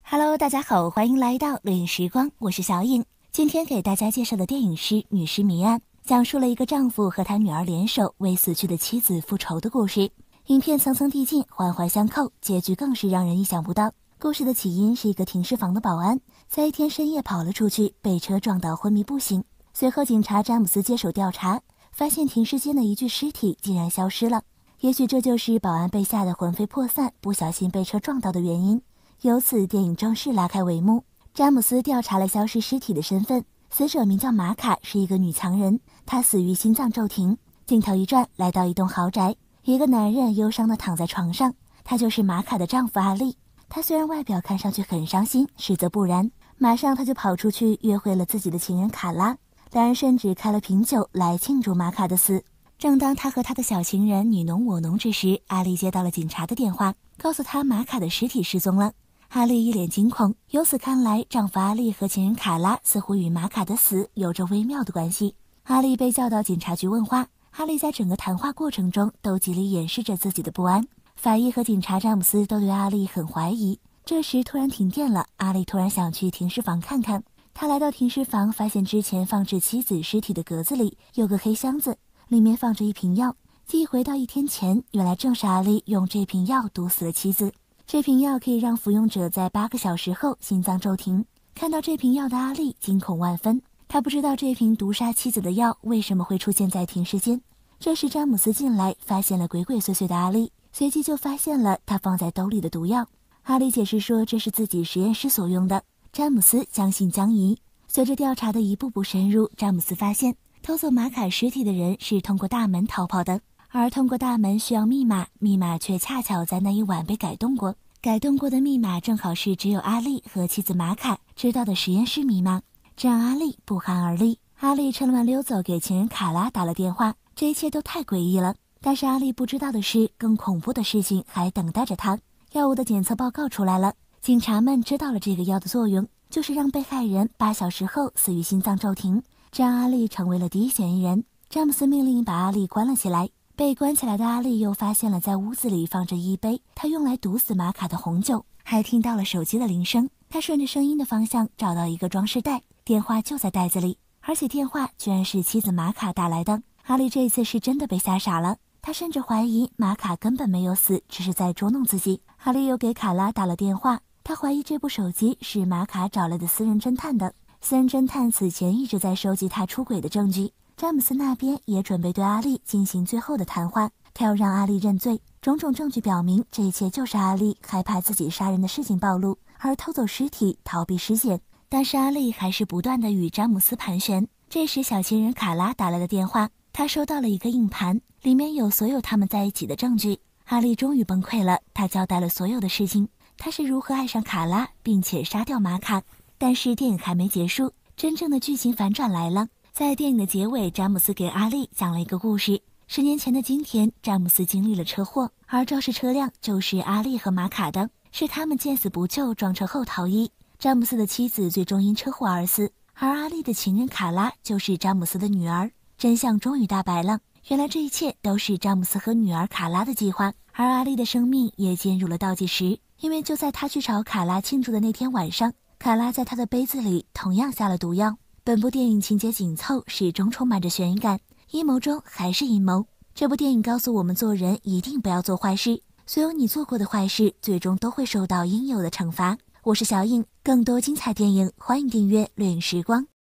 Hello， 大家好，欢迎来到录影时光，我是小颖。今天给大家介绍的电影是《女尸谜案》，讲述了一个丈夫和他女儿联手为死去的妻子复仇的故事。影片层层递进，环环相扣，结局更是让人意想不到。故事的起因是一个停尸房的保安，在一天深夜跑了出去，被车撞到昏迷不醒。随后警察詹姆斯接手调查，发现停尸间的一具尸体竟然消失了。也许这就是保安被吓得魂飞魄散，不小心被车撞到的原因。由此，电影正式拉开帷幕。詹姆斯调查了消失尸体的身份，死者名叫玛卡，是一个女强人，她死于心脏骤停。镜头一转，来到一栋豪宅，一个男人忧伤地躺在床上，他就是玛卡的丈夫阿力。他虽然外表看上去很伤心，实则不然，马上他就跑出去约会了自己的情人卡拉，两人甚至开了瓶酒来庆祝玛卡的死。正当他和他的小情人你侬我侬之时，阿力接到了警察的电话，告诉他玛卡的尸体失踪了。阿丽一脸惊恐，由此看来，丈夫阿力和情人卡拉似乎与玛卡的死有着微妙的关系。阿力被叫到警察局问话，阿力在整个谈话过程中都极力掩饰着自己的不安。法医和警察詹姆斯都对阿力很怀疑。这时突然停电了，阿力突然想去停尸房看看。他来到停尸房，发现之前放置妻子尸体的格子里有个黑箱子，里面放着一瓶药。记忆回到一天前，原来正是阿力用这瓶药毒死了妻子。这瓶药可以让服用者在8个小时后心脏骤停。看到这瓶药的阿力惊恐万分，他不知道这瓶毒杀妻子的药为什么会出现在停尸间。这时詹姆斯进来，发现了鬼鬼祟祟的阿力，随即就发现了他放在兜里的毒药。阿力解释说这是自己实验室所用的。詹姆斯将信将疑。随着调查的一步步深入，詹姆斯发现偷走玛卡尸体的人是通过大门逃跑的，而通过大门需要密码，密码却恰巧在那一晚被改动过。改动过的密码正好是只有阿力和妻子玛卡知道的实验室密码，这让阿力不寒而栗。阿力趁乱溜走，给情人卡拉打了电话。这一切都太诡异了，但是阿力不知道的是，更恐怖的事情还等待着他。药物的检测报告出来了，警察们知道了这个药的作用，就是让被害人8小时后死于心脏骤停，这让阿力成为了第一嫌疑人。詹姆斯命令把阿力关了起来。被关起来的阿力又发现了在屋子里放着一杯他用来毒死玛卡的红酒，还听到了手机的铃声。他顺着声音的方向找到一个装饰袋，电话就在袋子里，而且电话居然是妻子玛卡打来的。阿力这一次是真的被吓傻了，他甚至怀疑玛卡根本没有死，只是在捉弄自己。阿力又给卡拉打了电话，他怀疑这部手机是玛卡找来的私人侦探的，私人侦探此前一直在收集他出轨的证据。詹姆斯那边也准备对阿力进行最后的谈话，他要让阿力认罪。种种证据表明，这一切就是阿力害怕自己杀人的事情暴露，而偷走尸体逃避尸检。但是阿力还是不断地与詹姆斯盘旋。这时小情人卡拉打来的电话，他收到了一个硬盘，里面有所有他们在一起的证据。阿力终于崩溃了，他交代了所有的事情，他是如何爱上卡拉并且杀掉玛卡。但是电影还没结束，真正的剧情反转来了。在电影的结尾，詹姆斯给阿力讲了一个故事。10年前的今天，詹姆斯经历了车祸，而肇事车辆就是阿力和玛卡的，是他们见死不救，撞车后逃逸。詹姆斯的妻子最终因车祸而死，而阿力的情人卡拉就是詹姆斯的女儿。真相终于大白了，原来这一切都是詹姆斯和女儿卡拉的计划，而阿力的生命也进入了倒计时，因为就在他去找卡拉庆祝的那天晚上，卡拉在他的杯子里同样下了毒药。本部电影情节紧凑，始终充满着悬疑感，阴谋中还是阴谋。这部电影告诉我们，做人一定不要做坏事，所有你做过的坏事最终都会受到应有的惩罚。我是小颖，更多精彩电影欢迎订阅掠影时光。